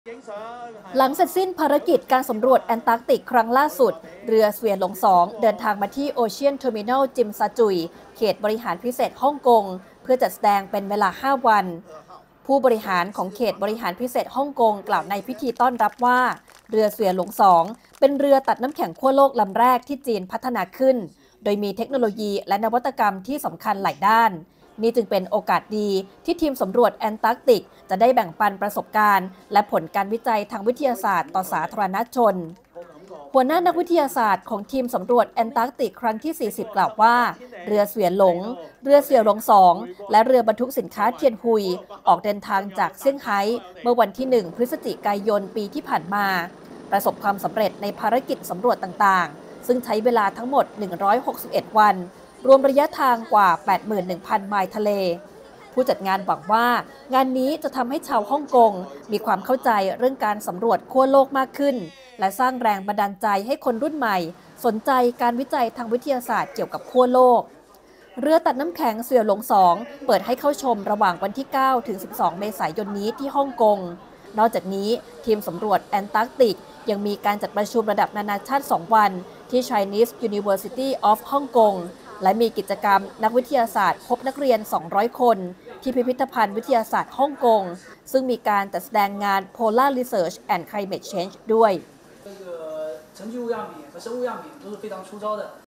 หลังเสร็จสิ้นภารกิจการสำรวจแอนตาร์กติกครั้งล่าสุดเรือเสวียนหลง2เดินทางมาที่โอเชียนเทอร์มินอลจิมซาจุยเขตบริหารพิเศษฮ่องกงเพื่อจัดแสดงเป็นเวลา5วันผู้บริหารของเขตบริหารพิเศษฮ่องกงกล่าวในพิธีต้อนรับว่าเรือเสวียนหลง2เป็นเรือตัดน้ำแข็งขั้วโลกลำแรกที่จีนพัฒนาขึ้นโดยมีเทคโนโลยีและนวัตกรรมที่สำคัญหลายด้านนี่จึงเป็นโอกาสดีที่ทีมสำรวจแอนตาร์กติกจะได้แบ่งปันประสบการณ์และผลการวิจัยทางวิทยาศาสตร์ต่อสาธารณชนหัวหน้านักวิทยาศาสตร์ของทีมสำรวจแอนตาร์กติกครั้งที่ 40 กล่าวว่าเรือเสวียนหลงเรือเสวียนหลง2และเรือบรรทุกสินค้าเทียนฮุยออกเดินทางจากเซี่ยงไฮ้เมื่อวันที่ 1 พฤศจิกายนปีที่ผ่านมาประสบความสำเร็จในภารกิจสำรวจต่างๆซึ่งใช้เวลาทั้งหมด 161 วันรวมระยะทางกว่า 81,000 ไมล์ทะเลผู้จัดงานหวังว่างานนี้จะทำให้ชาวฮ่องกงมีความเข้าใจเรื่องการสำรวจขั้วโลกมากขึ้นและสร้างแรงบันดาลใจให้คนรุ่นใหม่สนใจการวิจัยทางวิทยาศาสตร์เกี่ยวกับขั้วโลกเรือตัดน้ำแข็งเสวียนหลง2เปิดให้เข้าชมระหว่างวันที่ 9 ถึง 12 เมษายนนี้ที่ฮ่องกงนอกจากนี้ทีมสำรวจแอนตาร์กติกยังมีการจัดประชุมระดับนานาชาติ 2 วันที่ Chinese University of Hong Kongและมีกิจกรรมนักวิทยาศาสตร์พบนักเรียน 200 คนที่พิพิธภัณฑ์วิทยาศาสตร์ฮ่องกงซึ่งมีการจัดแสดงงาน Polar Research and Climate Change ด้วย